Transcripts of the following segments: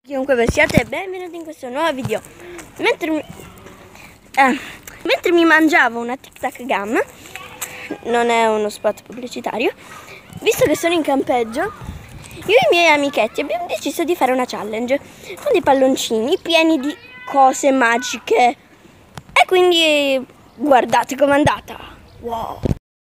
Chiunque voi siate, benvenuti in questo nuovo video. Mentre mi mangiavo una Tic Tac Gum, non è uno spot pubblicitario, visto che sono in campeggio, io e i miei amichetti abbiamo deciso di fare una challenge con dei palloncini pieni di cose magiche. E quindi guardate com'è andata. Wow.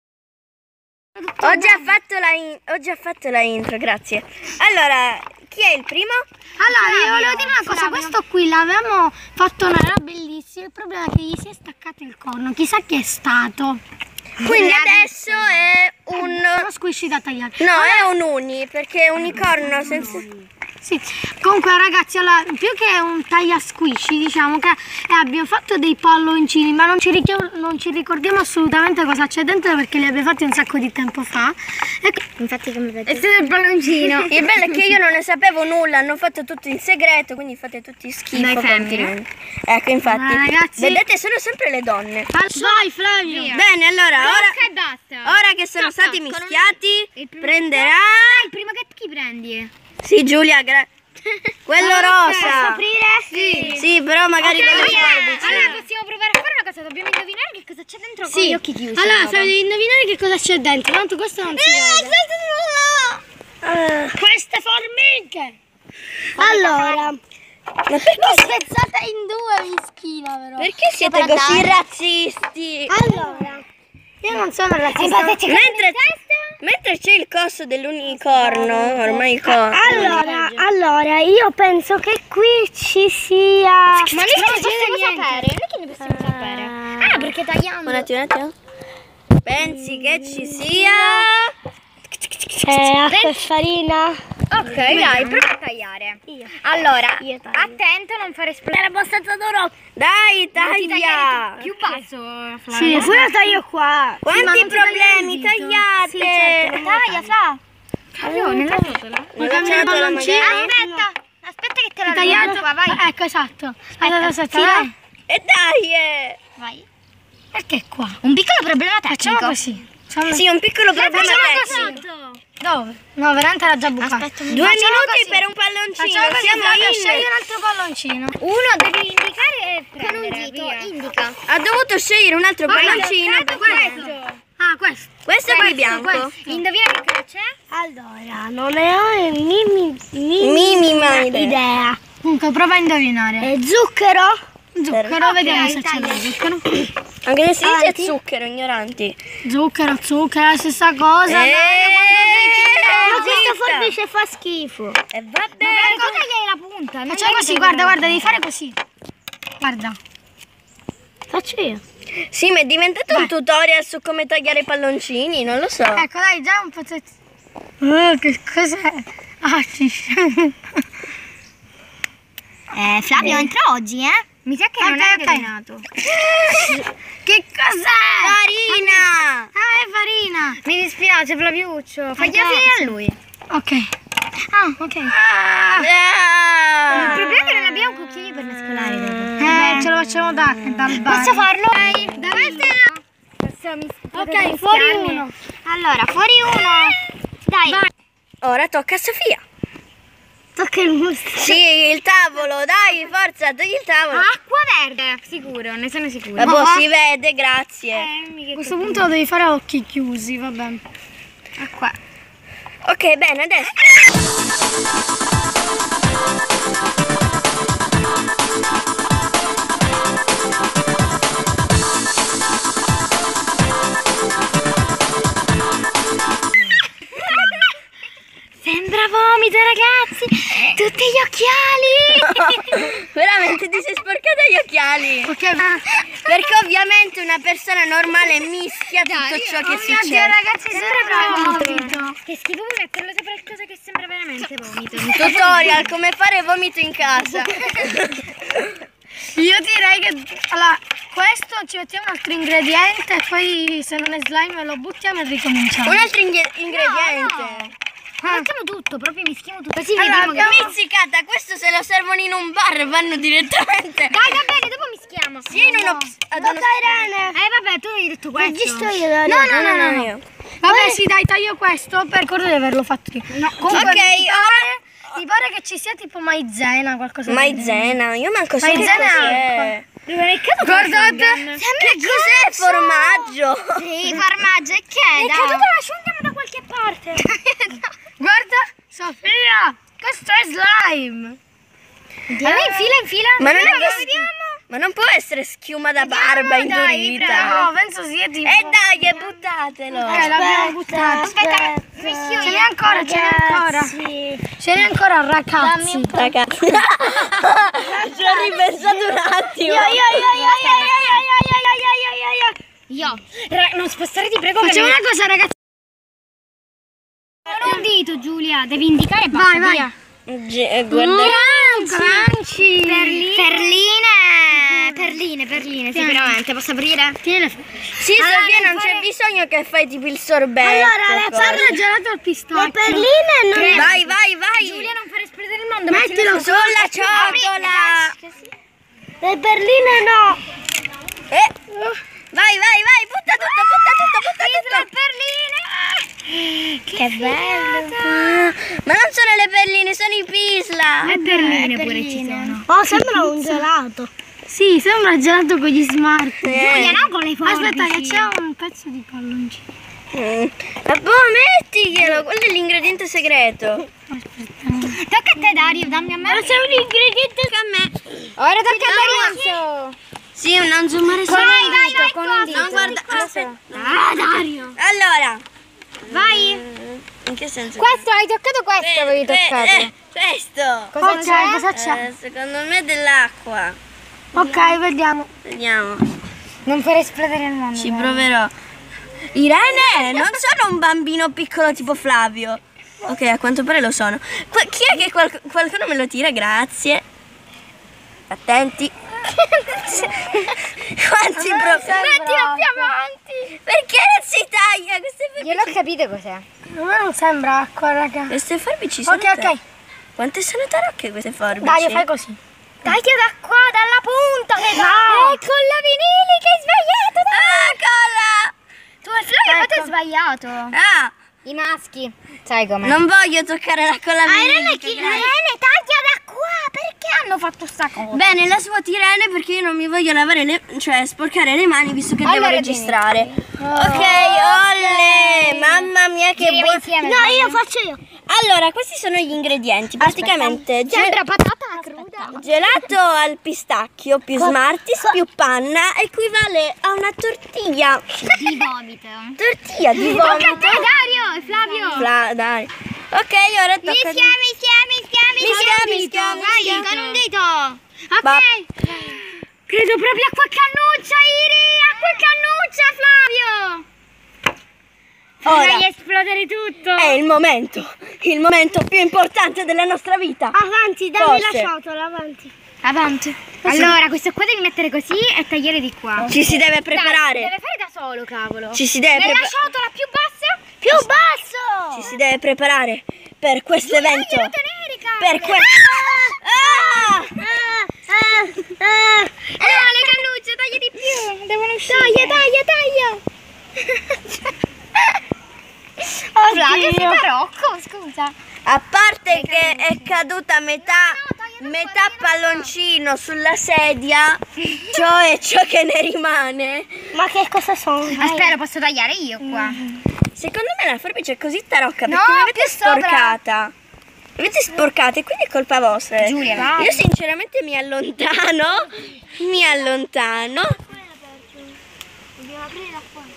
Ho già fatto la intro, grazie. Allora, chi è il primo? Allora, io volevo dire una cosa, questo qui l'avevamo fatto, era bellissimo, il problema è che gli si è staccato il corno, chissà chi è stato. Quindi adesso è uno squishy da tagliare. No, è un uni, perché unicorno senza... Sì, comunque ragazzi, allora, più che un taglia squishy, diciamo che abbiamo fatto dei palloncini, ma non ci ricordiamo assolutamente cosa c'è dentro perché li abbiamo fatti un sacco di tempo fa. Infatti come vedete è stato il palloncino. Il bello è che io non ne sapevo nulla, hanno fatto tutto in segreto, quindi fate tutti schifo. Dai femmine. Ecco, infatti, ragazzi, vedete, sono sempre le donne. Vai Flavio. Bene, allora, e basta. ora che sono stati mischiati, prenderà... il primo che chi prendi? Sì, Giulia, quello rosa. Posso aprire? Sì, però magari con le forbici. Allora possiamo provare a fare una cosa, dobbiamo indovinare che cosa c'è dentro con Sì. gli occhi chiusi. Allora, se devi indovinare che cosa c'è dentro, tanto questo non si vede. Queste formiche. Allora, Ma perché, l'ho spezzata in due, mischina, però. perché siete così razzisti? Allora, io non sono razzista. Mentre c'è il coso dell'unicorno, ormai il corno. Allora, io penso che qui ci sia... Ma noi che ne possiamo sapere? Noi che ne possiamo sapere? Ah, perché tagliamo. Un attimo. Pensi che ci sia... acqua e farina. Ok, dai, prova a tagliare. Allora, Io taglio. attento a non fare esplodere abbastanza duro. Dai, taglia! Più basso, Flavio. Sì, poi lo taglio qua. Quanti problemi, tagliate! Sì, certo. Taglia, Fla. Flavio, nella ciotola. Nella ciotola magari. Aspetta che te la Tagliato tagliato qua, vai. Ecco, esatto. Aspetta, E dai! vai. Perché qua? Un piccolo problema tecnico. Facciamo così. Sì, un piccolo problema tecnico. Dove? No, veramente era già bucato. Aspetta, 2 minuti per un palloncino, Facciamo così, siamo Flavio, in... scegli un altro palloncino. uno devi indicare e prendere. Con un dito, indica. Ha dovuto scegliere un altro palloncino. Questo. Ah, questo. Questo è poi bianco. Indovina che cosa c'è? Allora, non ne ho Minima idea. Comunque, prova a indovinare. È zucchero? Zucchero, vediamo se c'è lo zucchero. Anche se si dice zucchero, ignoranti. Zucchero, è la stessa cosa. Ma questa forbice fa schifo. E vabbè. Cosa tagliare la punta? Non Facciamo così, guarda, devi fare così. Guarda. Faccio io. Sì, ma è diventato un tutorial su come tagliare i palloncini, non lo so. Ecco, dai, già un pezzetto. Che cos'è? Ah, sì. Flavio entra oggi, Mi sa che non è indovinato. Che cos'è? Farina! Ah, è farina. Mi dispiace, Flaviuccio. Fagli finire a lui. Ok. Ah, ok. Il problema è che non abbiamo cucchiaini per mescolare. Ce lo facciamo dal bar. Posso farlo? Ok, fuori uno. Allora, fuori uno. Dai. Ora tocca a Sofia. Tocca il mostro. Sì, il tavolo, dai, forza, togli il tavolo. Acqua verde, sicuro, ne sono sicura. Boh, si vede, grazie. A questo punto lo devi fare a occhi chiusi, vabbè. Acqua. Ok, bene, adesso. Sembra vomito, ragazzi. Tutti gli occhiali. Veramente ti sei sporcata gli occhiali. Ok. Perché ovviamente una persona normale mischia tutto ciò che succede. Ragazzi, sembra vomito. Che schifo metterlo sopra qualcosa che sembra veramente vomito. Tutorial come fare vomito in casa. Io direi che allora, questo ci mettiamo un altro ingrediente e poi se non è slime lo buttiamo e ricominciamo. Un altro ingrediente. Mettiamo tutto, proprio mischiamo tutto. Così Allora, vediamo che... pizzicata, questo se lo servono in un bar vanno direttamente. Dai, va bene, dopo mischiamo. Sì, in uno... Irene. Vabbè, tu hai detto questo. Registro io. No. Vabbè, sì, dai, taglio questo per ricordo di averlo fatto io. No, comunque, Ok, Mi pare che ci sia tipo maizena, qualcosa del genere. Maizena, io manco so che Maizena cos'è. Guardate, Che cos'è formaggio? Sì, formaggio e che? è caduta la ciunga da qualche parte. Guarda, Sofia, questo è slime. Allora infila. Ma non è Vediamo, che vediamo. Ma non può essere schiuma da barba indurita. No, penso sia tipo... Dai, buttatelo. l'abbiamo buttato. Aspetta, Ce n'è ancora, ce n'è ancora. Ce n'è ancora, ragazzi. Ragazzi, ci ho ripensato un attimo. Io. Non spostare ti prego. Facciamo una cosa, ragazzi. Non un dito, Giulia. Devi indicare e basta. Vai. Via. Guarda. Crunchy. Perline, sicuramente. Posso aprire? Sì, Sofia, non c'è bisogno che fai tipo il sorbetto. Allora, sarà gelato al pistacchio. Le perline non... Vai. Giulia, non fare esplodere il mondo. Mettilo Sulla ciotola. Le perline no. Vai, butta tutto. Che bello. Ma non sono le perline, sono i pisla. Le perline pure ci sono. Oh, sembra un gelato. Sì, sembra un gelato con gli smart. Giulia, non con le forbici. Aspetta che c'è un pezzo di palloncino. Ma mettiglielo, quello è l'ingrediente segreto. Tocca a te, Dario, dammi a me. Ma c'è un ingrediente Tocca a me. Ora tocca a Dario. Sì, non zoomare su. Vai, con un dito. Non guarda, aspetta. Dario. Allora, Vai. in che senso? Questo, hai toccato questo, avevi toccato. Questo. Cosa c'è? Secondo me è dell'acqua. Ok, vediamo. Vediamo. Non fare esplodere il mondo. Ci proverò. Irene, non sono un bambino piccolo tipo Flavio. Ok, a quanto pare lo sono. Chi è che qualcuno me lo tira? Grazie. Attenti. Quanti problemi. Mettilo più avanti. Perché non si taglia? Queste forbici, Io l'ho capito cos'è. A me non sembra acqua, raga. queste forbici sono Ok. Quante sono tarocche queste forbici? Dario, fai così. Taglia da qua, dalla punta. No. Con la vinili che hai sbagliato. Colla! Tu e Flavio avete sbagliato. Ah, I maschi. Sai come? non voglio toccare la colla Irene, taglia da qua. Perché hanno fatto sta cosa? Bene, la svuoti Irene perché io non mi voglio lavare cioè sporcare le mani visto che devo Allora, registrare. Ok, olle! Mamma mia che Giriamo buono! insieme. No, io faccio io. Allora, questi sono gli ingredienti. Praticamente Sembra patata cruda. gelato al pistacchio più Smarties più panna equivale a una tortiglia. Di vomito. Tortiglia di Tocca a vomito. te, Dario e Flavio. Dai. Ok, ora tocca a Mischia. Mischia. Vai, con un dito. Ok. Va. Credo proprio acqua cannuccia, Iri. Acqua cannuccia, Flavio. Ora Farai esplodere tutto. è il momento più importante della nostra vita. Avanti, dammi Forse. la ciotola, avanti. Avanti. Allora, questo qua devi mettere così e tagliare di qua. Ci si deve preparare. Deve fare da solo, cavolo. Ci si deve Nella preparare. ciotola più bassa? Più basso! Ci si deve preparare per questo evento. Taglialo tenere, cavolo. Per questo. No, le cannucce, taglia di più. Devono uscire. Taglia. Flavio, sei barocco, scusa. A parte che è caduta metà palloncino sulla sedia, cioè ciò che ne rimane. Ma che cosa sono? Aspetta, posso tagliare io qua? Secondo me la forbice è così tarocca No, perché l'avete più sopra. sporcata. L'avete sporcata e quindi è colpa vostra. Giulia, vai. Io sinceramente mi allontano. Dobbiamo aprire da qua.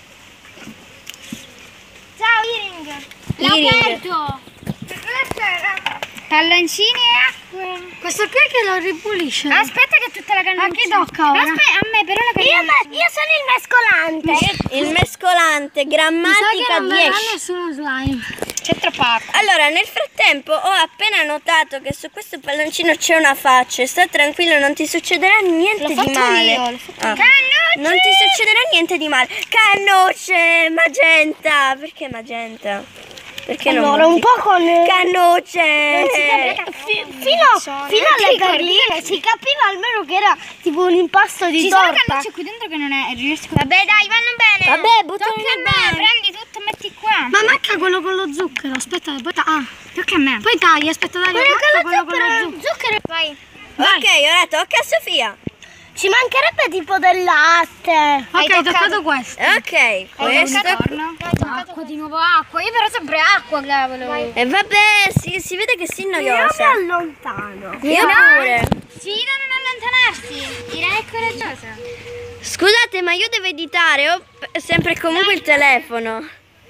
Ciao, Iring. Iring. L'ho aperto. Palloncini e acqua. Questo qui che lo ripulisce. Aspetta che tutta la cannuccia. A chi tocca ora? Aspetta, a me però la cannuccia. Io sono il mescolante. Il mescolante, Mi sa che grammatica non verrà 10. nessuno slime. C'è troppa acqua. Allora, nel frattempo ho appena notato che su questo palloncino c'è una faccia. Sta tranquillo, non ti succederà niente di male. L'ho fatto io. Ah. Cannucce. Non ti succederà niente di male. Cannucce, magenta. Perché magenta? Perché non Allora, un monti? po' con... Cannucce. Fino alle perline si capiva almeno che era tipo un impasto di Ci sono torta. cannucce qui dentro che non è riesco. Vabbè, dai, vanno bene. Vabbè, buttali Tocca a me, bene. prendi tutto che metti qua. Ma manca quello con lo zucchero, aspetta, poi Tocca a me. poi tagli, aspetta, dai, quello con lo zucchero. Vai. Ok, ora tocca a Sofia. Ci mancherebbe tipo del latte. Ok, toccato. ho toccato questo. Ok, questo. Acqua, di nuovo acqua. Io però sempre acqua, cavolo. E vabbè, si vede che si noiosa. Allontano. Io pure. Ciro, non allontanarsi. Direi coraggiosa. Scusate, ma io devo editare, ho sempre comunque il telefono.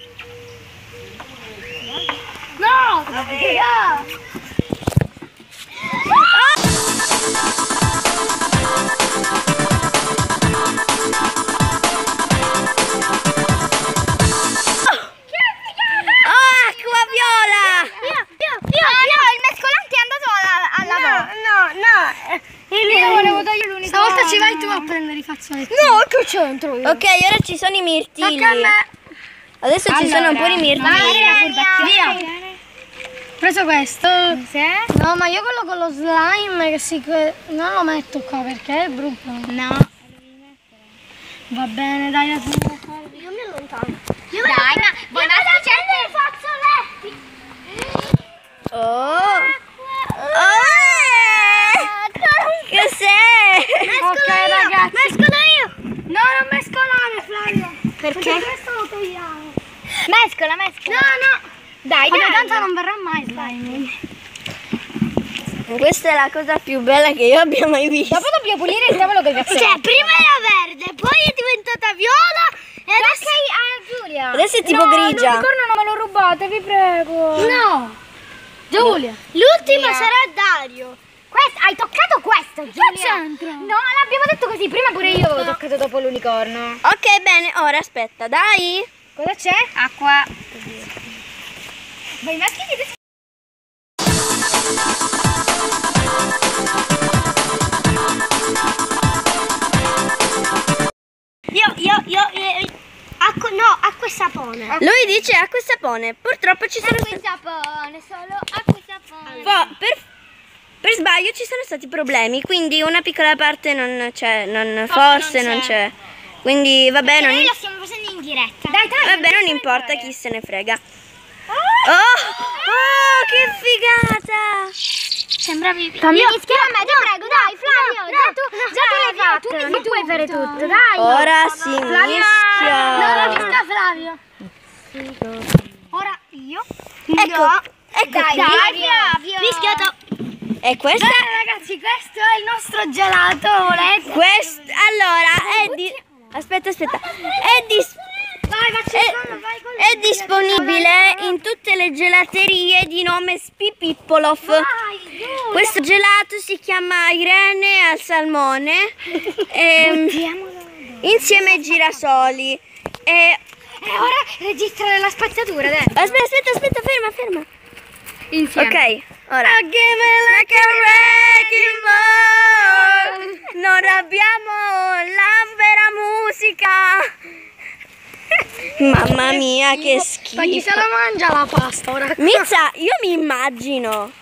No! Oh, acqua viola! Il mescolante è andato alla Io volevo togliere l'unico. Stavolta ci vai tu a prendere i fazzoletti. No, che c'entro io? Ok, ora ci sono i mirtilli. Tocca a me. Adesso ci sono pure i mirtilli. Via. Ho preso questo. No, ma io quello con lo slime non lo metto qua perché è brutto. No. Va bene, dai, adesso. Io mi allontano. Dai, ma vuoi facendo i fazzoletti? Oh! Cos'è? Ok, ragazzi. Mescolo io. No, non mescolare, Flavio. Perché? Questo lo togliamo. Mescola. No. Dai, Vabbè, tanto non verrà mai slime. Questa è la cosa più bella che io abbia mai visto. Dopo dobbiamo pulire il tavolo con i fazzoletti. Cioè, prima era verde, poi è diventata viola e adesso... a Giulia. Adesso è tipo grigia. L'unicorno non me lo rubate, vi prego. No! Giulia! L'ultimo sarà Dario. Hai toccato questo, Giulia? c'entro? No, l'abbiamo detto così. Prima pure io avevo toccato dopo l'unicorno. Ok, bene, ora aspetta, dai. Cosa c'è? Acqua. Vai, maschi che Acqua e sapone. Lui dice acqua e sapone. Purtroppo ci sono acqua e sapone, solo acqua e sapone. per sbaglio ci sono stati problemi, quindi una piccola parte non c'è, forse non c'è. Quindi vabbè, Noi la stiamo facendo in diretta. Dai, vabbè, non importa, chi se ne frega. Oh, che figata! Sembra pipì. Fammi mischiare a me, ti prego, dai, Flavio. Già tu l'hai fatto. Tu puoi fare tutto, dai. Ora si mischia. No, mischia Flavio. Ora io. Ecco, Dai, qui. Flavio. Mischiato. E questa? Ragazzi, questo è il nostro gelato. Allora, aspetta. È disponibile in tutte le gelaterie di nome Spipippolof. Questo gelato si chiama Irene al salmone insieme ai girasoli. E ora registrare la spazzatura, dai. Aspetta, ferma. Insieme. Ok, ora. Like a wrecking ball. Non abbiamo la vera musica. Mamma mia, che Ma chi se schifo. la mangia la pasta ora? Mizza, io mi immagino.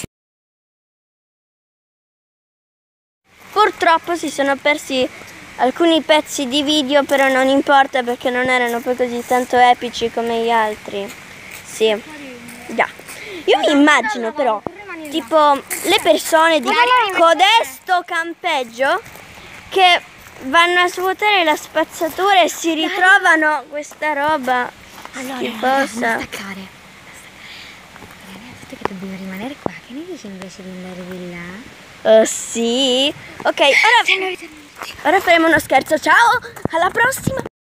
Purtroppo si sono persi alcuni pezzi di video, però non importa perché non erano poi così tanto epici come gli altri. Sì, già. Io mi immagino però, tipo, le persone di codesto campeggio che vanno a svuotare la spazzatura e si ritrovano questa roba schifosa. Attaccare. Detto che dobbiamo rimanere qua, che ne dici invece di andare di là? Oh sì. Ok, ora faremo uno scherzo. Ciao, alla prossima.